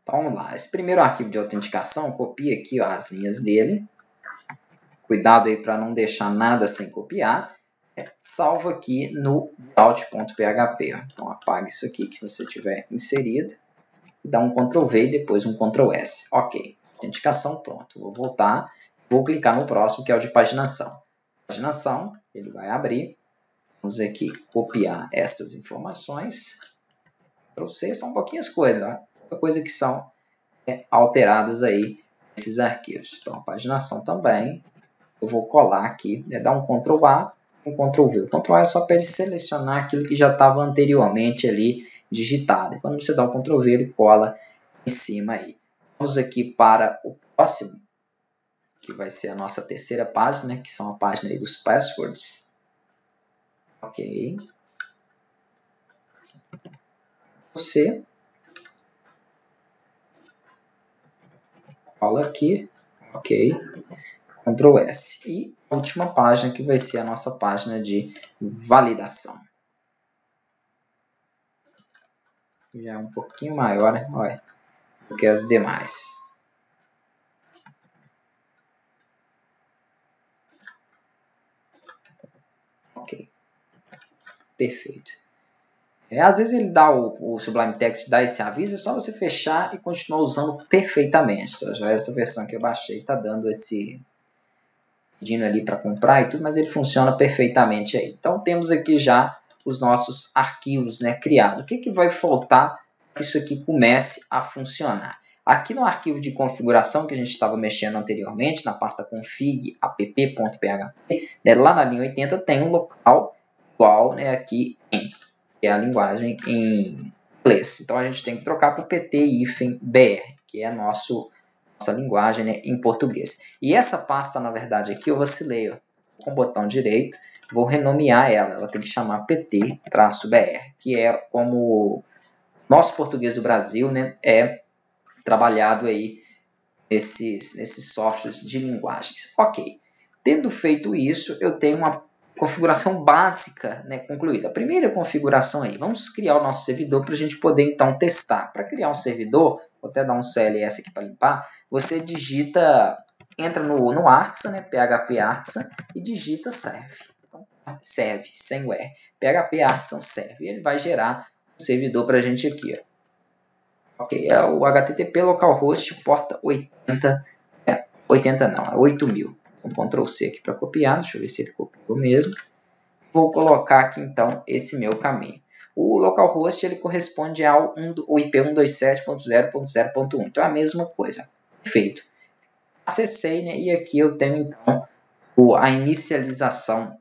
Então vamos lá, esse primeiro arquivo de autenticação, copia aqui ó, as linhas dele. Cuidado aí para não deixar nada sem copiar. Salvo aqui no out.php. Então apague isso aqui que você tiver inserido. Dá um Ctrl V e depois um Ctrl S. Ok, autenticação pronto. Vou voltar, vou clicar no próximo que é o de paginação. Paginação, ele vai abrir. Vamos aqui copiar estas informações. Ctrl C, são pouquinhas coisas, né? Pouca coisa que são alteradas aí nesses arquivos. Então a paginação também. Eu vou colar aqui, dar um Ctrl A, um Ctrl V. O Ctrl A é só para ele selecionar aquilo que já estava anteriormente ali digitado. Quando você dá um Ctrl V, ele cola em cima aí. Vamos aqui para o próximo, que vai ser a nossa terceira página, que são a página aí dos passwords. Ok. Você cola aqui. Ok. Ctrl S. E a última página que vai ser a nossa página de validação. Já é um pouquinho maior, né? Olha, do que as demais. Ok. Perfeito. Às vezes ele dá o Sublime Text dá esse aviso, é só você fechar e continuar usando perfeitamente. Tá? Já essa versão que eu baixei está dando esse pedindo ali para comprar e tudo, mas ele funciona perfeitamente aí. Então temos aqui já os nossos arquivos, né, criados. O que vai faltar para que isso aqui comece a funcionar? Aqui no arquivo de configuração que a gente estava mexendo anteriormente, na pasta config app.php, né, lá na linha 80 tem um local igual, né, aqui em, que é a linguagem em inglês. Então a gente tem que trocar para o pt-br, que é nossa linguagem, né, em português. E essa pasta, na verdade, aqui eu vacilei ó, com o botão direito, vou renomear ela. Ela tem que chamar pt-br, que é como o nosso português do Brasil, né, é trabalhado aí nesses softwares de linguagens. Ok, tendo feito isso, eu tenho uma configuração básica, né, concluída. A primeira configuração aí, vamos criar o nosso servidor para a gente poder então testar. Para criar um servidor, vou até dar um CLS aqui para limpar, você digita, entra no Artisan, né, PHP Artisan, e digita serve. Então, serve, sem o R. PHP Artisan serve. E ele vai gerar um servidor para a gente aqui. Ó. Ok, é o HTTP localhost porta 80, 80 não, é 8000. Um Ctrl C aqui para copiar, deixa eu ver se ele copiou mesmo. Vou colocar aqui então esse meu caminho. O localhost ele corresponde ao IP 127.0.0.1, então é a mesma coisa. Perfeito. Acessei, né, e aqui eu tenho então a inicialização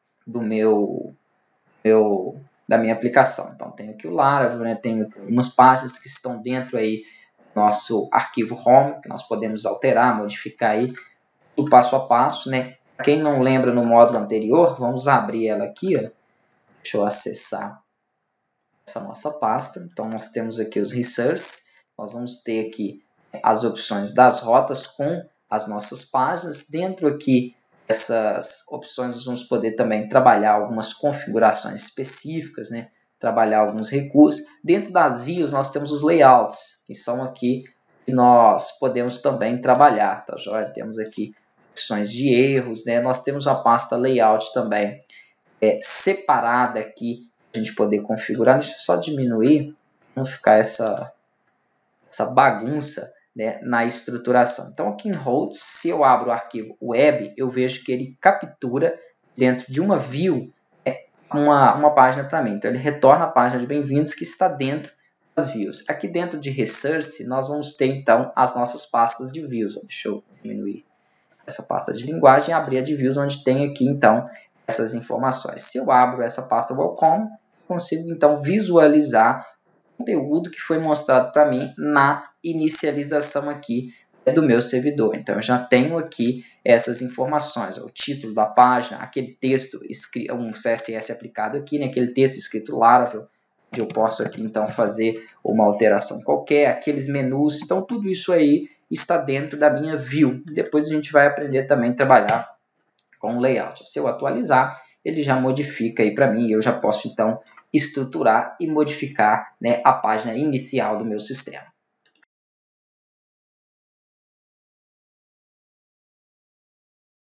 da minha aplicação. Então tenho aqui o Laravel, né, tenho algumas páginas que estão dentro aí do nosso arquivo home, que nós podemos alterar, modificar aí o passo a passo, né? Quem não lembra no módulo anterior, vamos abrir ela aqui, ó. Deixa eu acessar essa nossa pasta. Então nós temos aqui os resources, nós vamos ter aqui as opções das rotas com as nossas páginas. Dentro aqui dessas opções nós vamos poder também trabalhar algumas configurações específicas, né? Trabalhar alguns recursos. Dentro das views nós temos os layouts, que são aqui que nós podemos também trabalhar, tá joia? Temos aqui opções de erros, né? Nós temos a pasta layout também separada aqui, para a gente poder configurar. Deixa eu só diminuir, não ficar essa bagunça, né, na estruturação. Então aqui em routes, se eu abro o arquivo web, eu vejo que ele captura dentro de uma view uma página para mim. Então ele retorna a página de bem-vindos que está dentro das views. Aqui dentro de resource, nós vamos ter então as nossas pastas de views. Deixa eu diminuir essa pasta de linguagem e abrir a de views, onde tem aqui então essas informações. Se eu abro essa pasta welcome, consigo então visualizar o conteúdo que foi mostrado para mim na inicialização aqui do meu servidor. Então eu já tenho aqui essas informações, o título da página, aquele texto, um CSS aplicado aqui, né, aquele texto escrito Laravel, onde eu posso aqui então fazer uma alteração qualquer, aqueles menus, então tudo isso aí está dentro da minha view. Depois a gente vai aprender também a trabalhar com o layout. Se eu atualizar, ele já modifica aí para mim e eu já posso então estruturar e modificar, né, a página inicial do meu sistema.